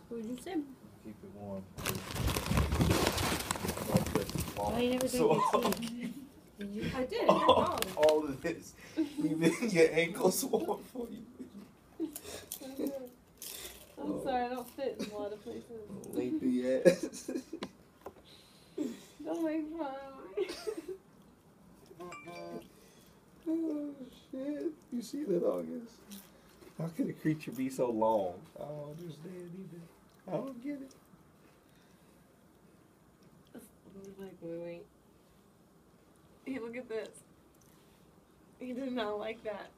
What did you say? Keep it warm. Why you never So, drank your tea? Did you? I did. all of this, even your ankles warm for you. I'm sorry, I don't fit in a lot of places. Late through your ass. Don't make fun of me. Oh shit! You see that, August? How could a creature be so long? I don't understand either. I don't get it. Like, wait. Hey, look at this. He did not like that.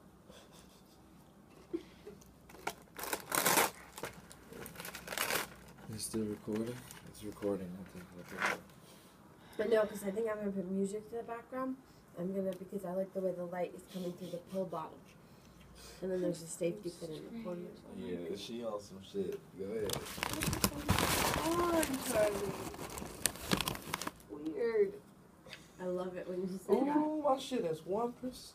It's still recording? It's recording, I think. But no, because I think I'm gonna put music to the background. Because I like the way the light is coming through the pill bottle. And then there's a safety pin in the corner. Yeah, she on some shit. Go ahead. Oh, Charlie. Weird. I love it when you say that. Oh, my shit is 1%.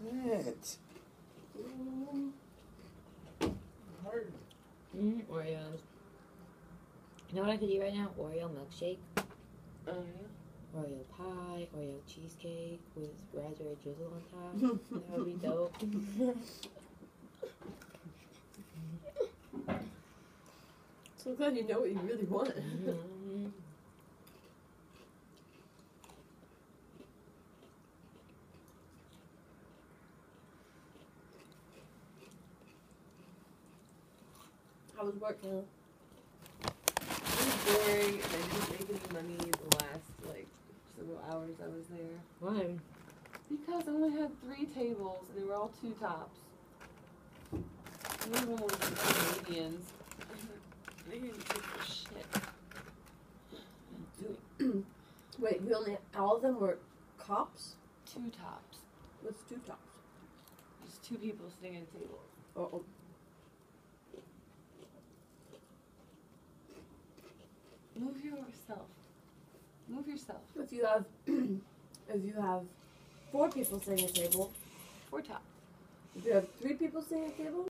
Oreos. You know what I could eat right now? Oreo milkshake, Oh, yeah. Oreo pie, Oreo cheesecake with raspberry drizzle on top. That would be dope. So glad you know what you really want. Mm-hmm. How was work, Hannah? It was boring, and I didn't make any money the last, several hours I was there. Why? Because I only had 3 tables, and they were all 2 tops. One of them was Canadians. They didn't take for shit. Wait, you only all of them were cops? 2 tops. What's 2 tops? Just 2 people sitting at a table. Oh. Move yourself. Move yourself. If you have 4 people sitting at a table, 4 tops. if you have 3 people sitting at a table,